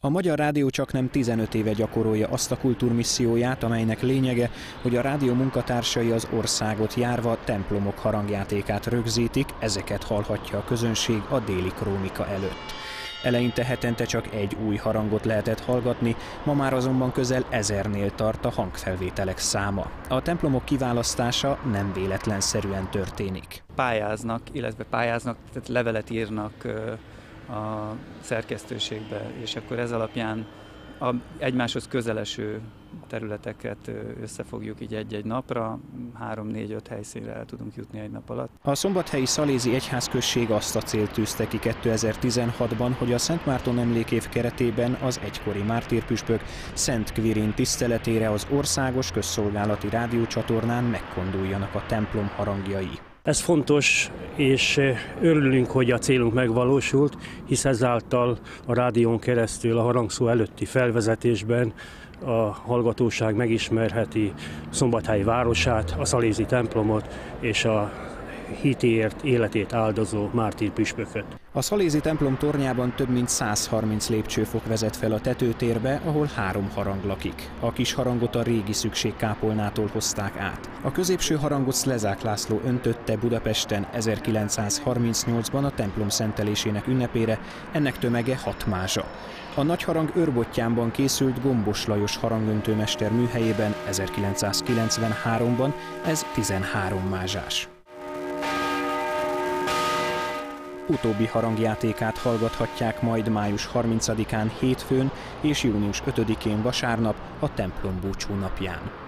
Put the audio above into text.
A Magyar Rádió csaknem 15 éve gyakorolja azt a kultúrmisszióját, amelynek lényege, hogy a rádió munkatársai az országot járva templomok harangjátékát rögzítik, ezeket hallhatja a közönség a déli krónika előtt. Eleinte hetente csak egy új harangot lehetett hallgatni, ma már azonban közel 1000-nél tart a hangfelvételek száma. A templomok kiválasztása nem véletlenszerűen történik. Pályáznak, tehát levelet írnak a szerkesztőségbe, és akkor ez alapján egymáshoz közeleső területeket összefogjuk így egy-egy napra, 3-4-5 helyszínre el tudunk jutni egy nap alatt. A szombathelyi Szalézi Egyházközség azt a célt tűzte ki 2016-ban, hogy a Szent Márton emlékév keretében az egykori mártírpüspök Szent Kvirin tiszteletére az országos közszolgálati rádiócsatornán megkonduljanak a templom harangjai. Ez fontos, és örülünk, hogy a célunk megvalósult, hisz ezáltal a rádión keresztül a harangszó előtti felvezetésben a hallgatóság megismerheti Szombathely városát, a szalézi templomot és a hitért, életét áldozó mártírpüspököt. A szalézi templom tornyában több mint 130 lépcsőfok vezet fel a tetőtérbe, ahol 3 harang lakik. A kis harangot a régi szükségkápolnától hozták át. A középső harangot Szlezák László öntötte Budapesten 1938-ban a templom szentelésének ünnepére, ennek tömege 6 mázsa. A nagy harang őrbottyánban készült Gombos Lajos harangöntőmester műhelyében 1993-ban, ez 13 mázsás. Utóbbi harangjátékát hallgathatják majd május 30-án hétfőn és június 5-én vasárnap a templom búcsú napján.